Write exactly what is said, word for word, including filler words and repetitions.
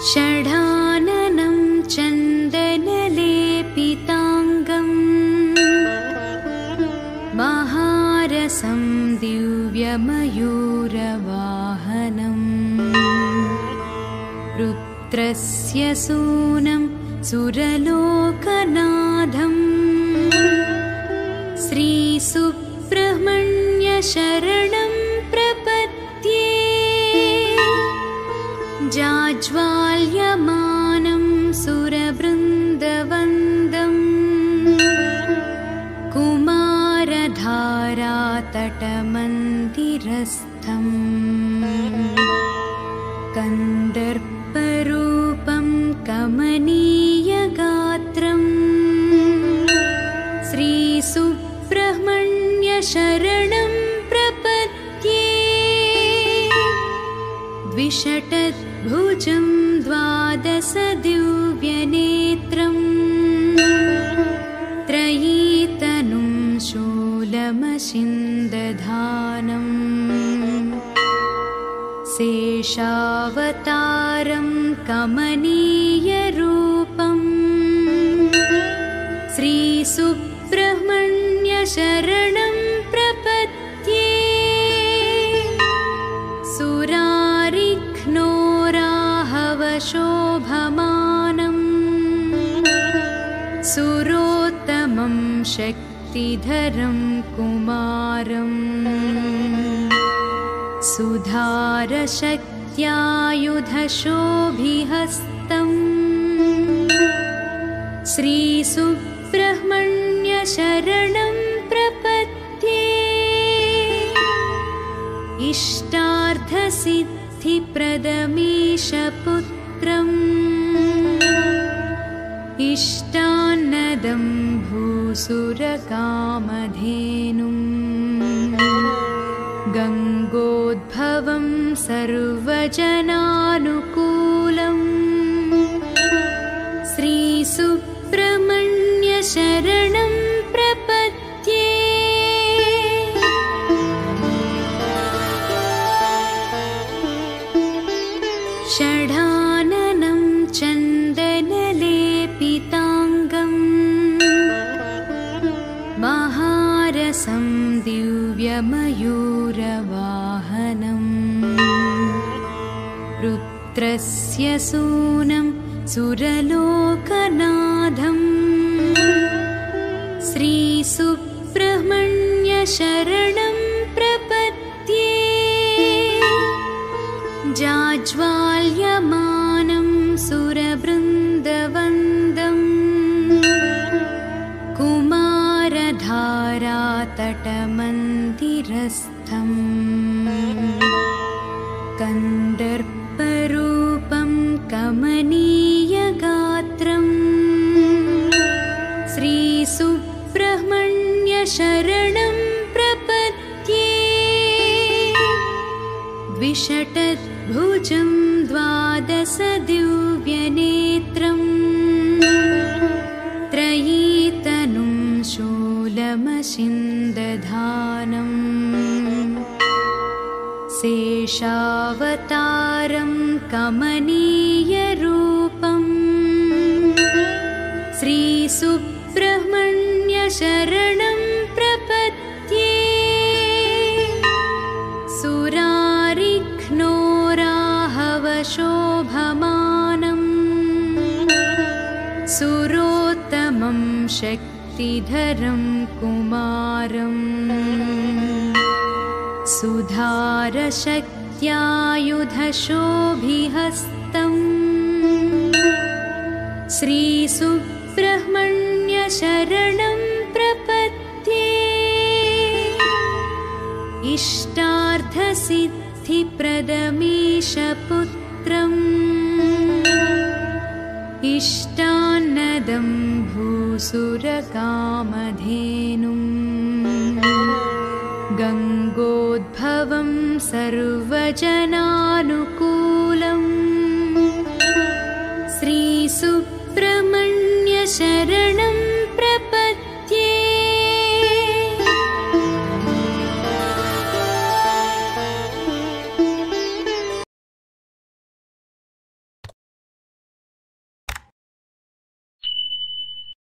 षडाननं चन्दनलेपिताङ्गम् महारसं दिव्यमयूरवाहनम् रुद्रस्य सूनं सुरलोकनाथम् श्रीसुब्रह्मण्यशरणं प्रपद्ये जाज्वाल्यमानं सुरवृन्दवन्दं कुमारधारातटमन्दिरस्थम् कन्दर्परूपं कमनीयगात्रम् श्रीसुब्रह्मण्यशरणं प्रपद्ये द्विषटद्भुजं द्वादशदिव्यनेत्रम् त्रयीतनुं शूलमशिन्दधानम् शेषावतारं कमनीयरूपम् श्रीसुब्रह्मण्यशरणं प्रपद्ये सुरारिघ्नोराहवशोभमानम् सुरोत्तमं शक्तिधरं कुमारम् सुधारशक्त्यायुधशोभिहस्तम् श्रीसुब्रह्मण्यशरणं प्रपद्ये इष्टार्थसिद्धिप्रदमीशपुत्रम् इष्टान्नदं भूसुरकामधेनुम् गङ्गोद्भवं सर्वजनानुकूलम् श्रीसुब्रह्मण्यशरणं प्रपद्ये षडाननं चन्दनलेपिताङ्गम् महारसं दिव्यमयूरवाहनम् रुद्रस्य सूनं सुरलोकनाथम् श्रीसुब्रह्मण्यशरणं प्रपद्ये जाज्वाल्यमानं सुरवृन्दवन्दम् कुमारधारातटमन्दिरस्थम् कन्दर्परूपं कमनीयगात्रम् श्रीसुब्रह्मण्यशरणं प्रपद्ये द्विषटद्भुजं द्वादशदिव्यनेत्रम् त्रयीतनुं शूलमशिन्दधानम् शेषावतारं कमनीयरूपम् श्रीसुब्रह्मण्यशरणं प्रपद्ये सुरारिघ्नोराहवशोभमानम् सुरोत्तमं शक्तिधरं कुमारम् सुधारशक्त्यायुधशोभिहस्तम् श्रीसुब्रह्मण्यशरणं प्रपद्ये इष्टार्थसिद्धिप्रदमीशपुत्रम् इष्टान्नदं भूसुरकामधेनुम् गङ्गोद्भवं सर्वजनानुकूलम् श्रीसुब्रह्मण्यशरणं